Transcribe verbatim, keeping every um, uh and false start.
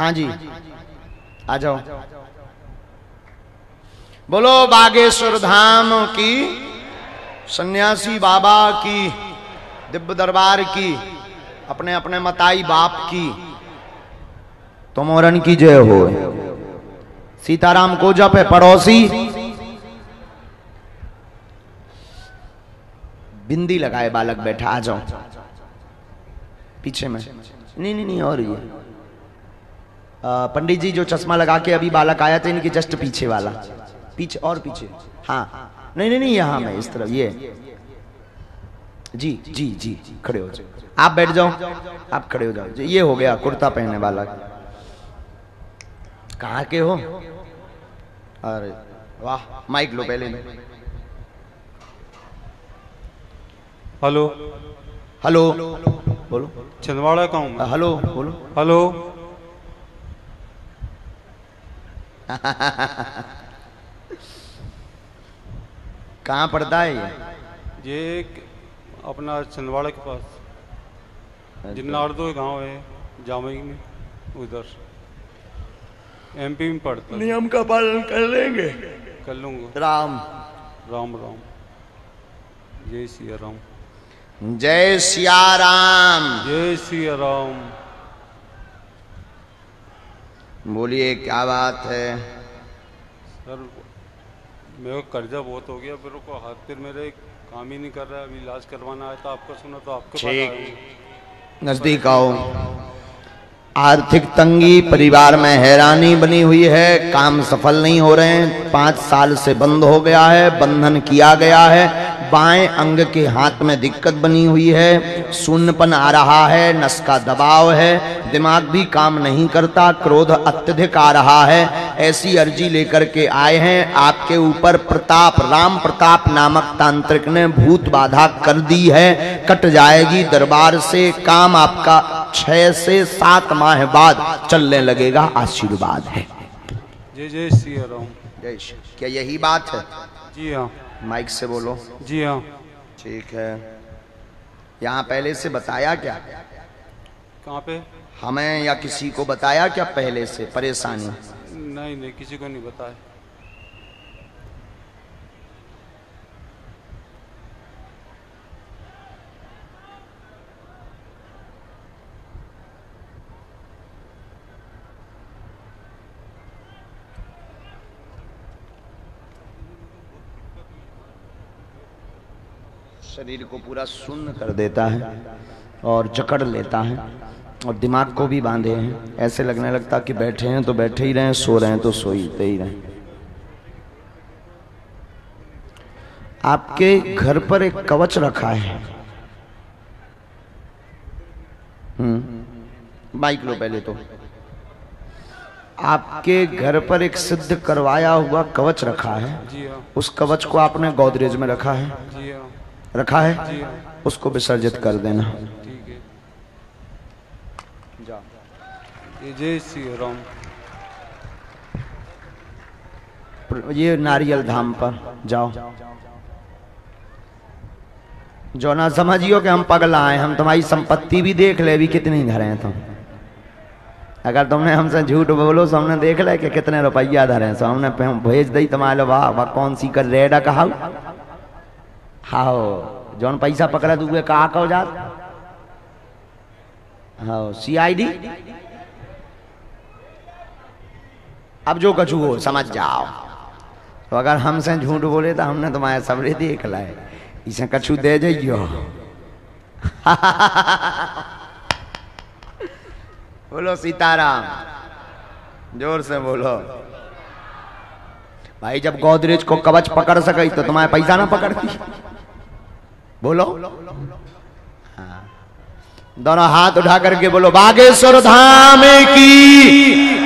हाँ जी आ जाओ। बोलो बागेश्वर धाम की, सन्यासी बाबा की, दिव्य दरबार की, अपने अपने मताई बाप की तो मोरन की जय हो। सीताराम को जप है पड़ोसी। बिंदी लगाए बालक बैठा, आ जाओ पीछे में। नहीं नहीं नहीं और ये पंडित जी जो चश्मा लगा के अभी बालक आया था इनके जस्ट पीछे वाला, पीछे और पीछे। हाँ नहीं नहीं नहीं यहाँ में इस तरफ ये जी जी जी खड़े हो जाओ। आप बैठ जाओ, आप खड़े हो जाओ। ये हो गया कुर्ता पहनने वाला। कहाँ के हो? अरे वाह, माइक लो पहले। हेलो हेलो बोलो। छिंदवाड़ा का हूँ। हेलो बोलो। हेलो कहाँ पड़ता है ये? ये अपना छिंदवाड़ा के पास जिन्नार्दो गांव है, जामई में, उधर एमपी में पड़ता है। नियम का पालन कर लेंगे? कर लूंगा। राम राम राम। जय सिया राम। जय सिया राम। जय सिया राम। बोलिए क्या बात है? सर मेरे को कर्जा बहुत हो गया, मेरे को हाथ फिर मेरे काम ही नहीं कर रहा है। अभी इलाज करवाना आया था, आपका सुना तो आपके पास आया हूं। नजदीक आओ। आर्थिक तंगी, परिवार में हैरानी बनी हुई है, काम सफल नहीं हो रहे हैं, पांच साल से बंद हो गया है, बंधन किया गया है, बाएं अंग के हाथ में दिक्कत बनी हुई है, शून्यपन आ रहा है, नस का दबाव है, दिमाग भी काम नहीं करता, क्रोध अत्यधिक आ रहा है। ऐसी अर्जी लेकर के आए हैं। आपके ऊपर प्रताप, राम प्रताप नामक तांत्रिक ने भूत बाधा कर दी है, कट जाएगी दरबार से। काम आपका छह से सात माह बाद चलने लगेगा, आशीर्वाद है। जय जय सिया राम। जय श्री। क्या यही बात है? जी हाँ। माइक से बोलो। जी हाँ। ठीक है। यहाँ पहले से बताया क्या? कहाँ पे? हमें या किसी को बताया क्या पहले से परेशानी? नहीं नहीं, किसी को नहीं बताया। शरीर को पूरा शून्य कर देता है और जकड़ लेता है और दिमाग को भी बांधे हैं। ऐसे लगने लगता कि बैठे हैं तो बैठे ही रहें, सो रहे हैं तो सोते ही रहें। आपके घर पर एक कवच रखा है। हम्म माइक लो पहले तो। आपके घर पर एक सिद्ध करवाया हुआ कवच रखा है। जी हाँ। उस कवच को आपने गोदरेज में रखा है? जी हाँ। रखा है? जी हाँ। उसको विसर्जित कर देना। ठीक है। जा। जय श्री राम। ये नारियल धाम पर जाओ। जो ना समझियो कि हम पगला आए, हम तुम्हारी संपत्ति भी देख ले भी कितनी धरे हैं तुम। अगर तुमने हमसे झूठ बोलो तो हमने देख ले कि कितने रुपया धरे हैं, तो हमने भेज दी तुम्हारे। वाह वाह, कौन सी कर रेडा कहा? हाँ जौन पैसा पकड़ा तू कहा कहो जात। हाँ सी आई डी। अब जो कछु हो समझ जाओ। तो अगर हमसे झूठ बोले तो हमने तुम्हारे सबरे देख लाए, इसे कछु दे जाइयो। बोलो सीताराम, जोर से बोलो भाई। जब गोदरेज को कवच पकड़ सके तो तुम्हारे पैसा ना पकड़ती। बोलो हाँ। दोनों हाथ उठा करके बोलो बागेश्वर धाम की।